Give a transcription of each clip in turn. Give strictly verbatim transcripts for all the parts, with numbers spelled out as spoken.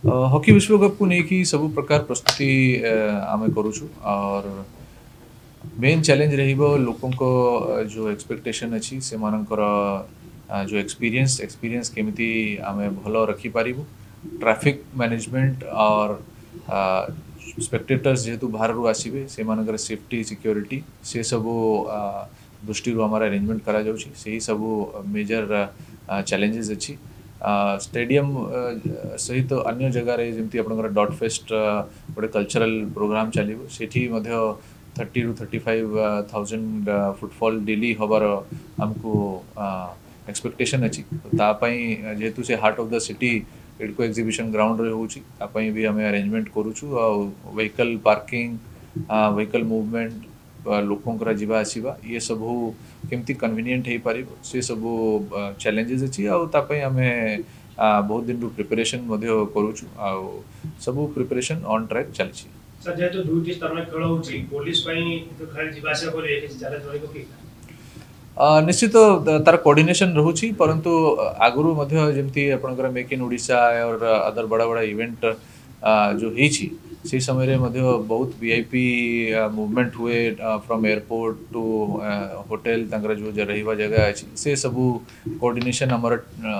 Hockey विश्व cup को लेकिन सब प्रकार प्रस्तुति आम करुचु और मेन चैलेंज रहिबो लोकों को जो एक्सपेक्टेशन अच्छी से मानकर जो एक्सपीरियंस एक्सपीरियंस केमिति आमे भलो रखी पारिबु ट्रैफिक मैनेजमेंट और स्पेक्टेटर्स जेहेतु बाहर रु आसीबे से मानकर सेफ्टी सिक्योरिटी से सब दृष्टि हमारा अरेंजमेंट करा जाउछि सेही सब मेजर चैलेंजेस अच्छी स्टेडियम सहित तो अन्य जगह रे जेमती आपनकर डॉट फेस्ट गोटे कल्चरल प्रोग्राम चलिबो सेठी मध्य थर्टी रु thirty five thousand footfall daily हबार हमको एक्सपेक्टेशन अच्छी तापाई जेहेतु से हार्ट ऑफ द सिटी एडको एग्जीबिशन ग्राउंड रे होउची तापाई भी हमें अरेंजमेंट करूछु आ व्हीकल पार्किंग व्हीकल मूवमेंट लोकंकर जीवा आसीबा ये सब केमती कन्वीनियंट हे पारिबो से सब चैलेंजेस अछि आ तापाई हमें बहुत दिन रु प्रिपरेशन मध्य करूछु आ सब प्रिपरेशन ऑन ट्रैक चलछि सर जेहेतु दुईटी स्तर में खेल होउची पुलिस पई तो खेल जीवासे करे कि चैलेंज रहइबो कि निश्चित तार कोऑर्डिनेशन रहउची परंतु आगुरु मध्य जेमती आपनकर मेक इन ओडिशा और अदर बड़ा बड़ा इवेंट जो हेची से समय रे मध्य बहुत वीआईपी मूवमेंट हुए फ्रॉम एयरपोर्ट टू होटल तंगर जो रहिबा जगह अछि से सब कोऑर्डिनेशन हमर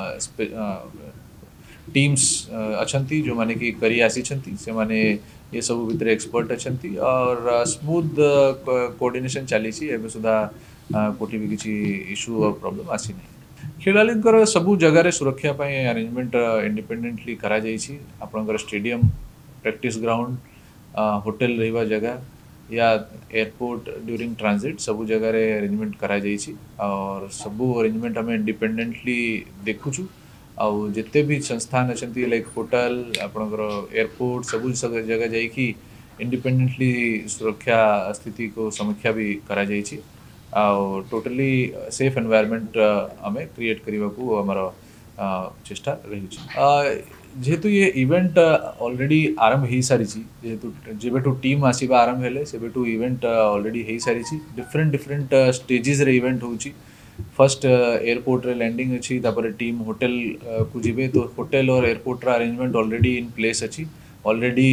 टीम्स अछंती जो माने कि करी आसी छंती से माने ये सब भीतर एक्सपर्ट अछंती और स्मूथ कोऑर्डिनेशन चली छि एबे सुधा कोठी भी किसी इशू और प्रॉब्लम आसी नहीं खेलालींकर सबू जगह रे सुरक्षा पाई अरेंजमेंट इंडिपेंडेंटली करा जाई छि आपनकर स्टेडियम प्रैक्टिस ग्राउंड होटल रहिबा जगह या एयरपोर्ट ड्यूरिंग ट्रांजिट सबू जगह रे अरेंजमेंट करा जाई छि और सबू अरेंजमेंट हमें इंडिपेंडेंटली देखुछु आ जिते भी संस्थान अछंती लाइक होटल आपनकर एयरपोर्ट सबू जगह जाई कि इंडिपेंडेंटली सुरक्षा स्थिति को समीक्षा भी करा जाई छि आ टोटली सेफ एनवायरनमेंट हमें क्रिएट करने को हमारा चेष्टा रही जेहेतु ये इवेंट ऑलरेडी आरंभ हो सारी जेहेतु जेबेठू टीम आसीबा आरंभ हेले सेबेठू इवेंट ऑलरेडी हो सारी डिफरेंट डिफरेंट स्टेजेस रे इवेंट होची फर्स्ट एयरपोर्ट रे लैंडिंग अच्छी तापर टीम होटल को जीवे तो होटल और एयरपोर्ट रा अरेंजमेंट ऑलरेडी इन प्लेस अच्छी ऑलरेडी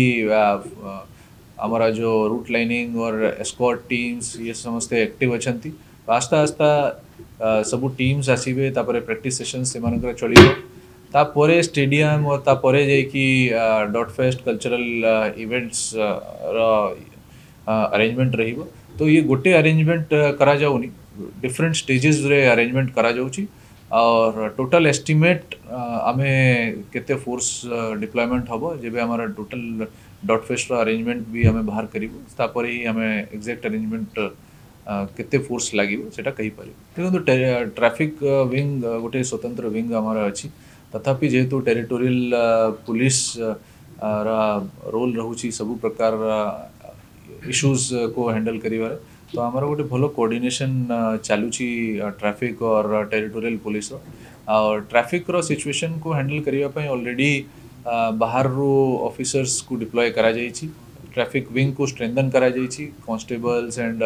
हमारा जो रूट लाइनिंग और एस्कॉर्ट टीम्स ये समस्ते एक्टिव अछंती आस्ता आस्ता सबू टीम्स आसीबे तापर प्रैक्टिस सेशन से मानकर चलिबो तापरे स्टेडियम और तापरे जे कि डॉट फेस्ट कल्चरल इवेंट्स रा अरेंजमेंट रहिबो तो ये गोटे अरेंजमेंट करा जाउनी डिफरेंट स्टेजेस रे अरेंजमेंट करा जाउची और टोटल एस्टिमेट हमें केते फोर्स डिप्लॉयमेंट हबो जेबे हमारा टोटल डॉट फेस्ट अरेंजमेंट भी हमें बाहर करिबो तापर ही हमें एग्जैक्ट अरेंजमेंट केते फोर्स लागिबो सेटा कहि पारिबो देखो ट्रैफिक विंग गोटे स्वतंत्र विंग हमारा अछि तथापि जेहेतु टेरिटोरियल पुलिस रा रोल रहउची सब प्रकार इश्यूज को हैंडल करिवारे तो हमारा गोटे भलो कोऑर्डिनेशन चालुची ट्रैफिक और टेरिटोरियल पुलिस और ट्रैफिक रो सिचुएशन को हैंडल करिवा पई ऑलरेडी बाहर रो ऑफिसर्स को डिप्लॉय करा जाई छी ट्रैफिक विंग को स्ट्रेंथन करा जाई छी कांस्टेबल्स एंड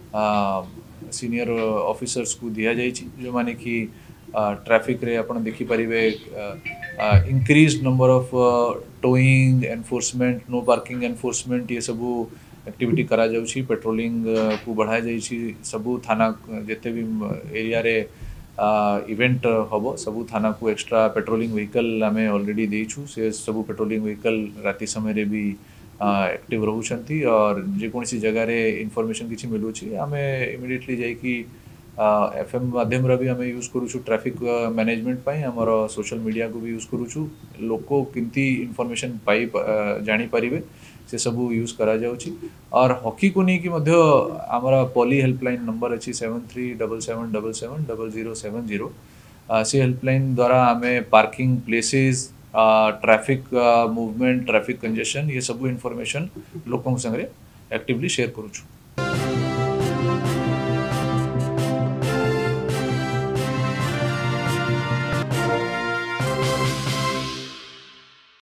सीनियर ऑफिसर्स को दिया जाई छी जो माने कि ट्रैफिक रे अपन देखि परिबे increase number of towing enforcement no parking enforcement ये सब एक्टिविटी करा जाउछि पेट्रोलिंग को बढ़ा जाई छी सबू थाना जेते भी एरिया रे इवेंट हबो सबू थाना को एक्स्ट्रा पेट्रोलिंग व्हीकल हमें ऑलरेडी देइछु से सबू पेट्रोलिंग व्हीकल राति समय रे भी एक्टिव रहउछंती और जे कोनसी जगह रे इंफॉर्मेशन किछि मिलुछि हमें इमीडिएटली जाई कि एफएम माध्यम रा भी हमें यूज करूछु ट्रैफिक मैनेजमेंट पाई हमर सोशल मीडिया को भी यूज करूछु लोको किंती इंफॉर्मेशन पाई जानी परिबे से सब यूज करा जाउछि और हॉकी को नहीं कि मध्य हमारा पॉली हेल्पलाइन नंबर अच्छी seven three double seven double seven double zero seven zero से हेल्पलाइन द्वारा हमें parking places traffic movement traffic congestion ये सब इनफॉर्मेशन लोकों संगे एक्टिवली शेयर करूछु।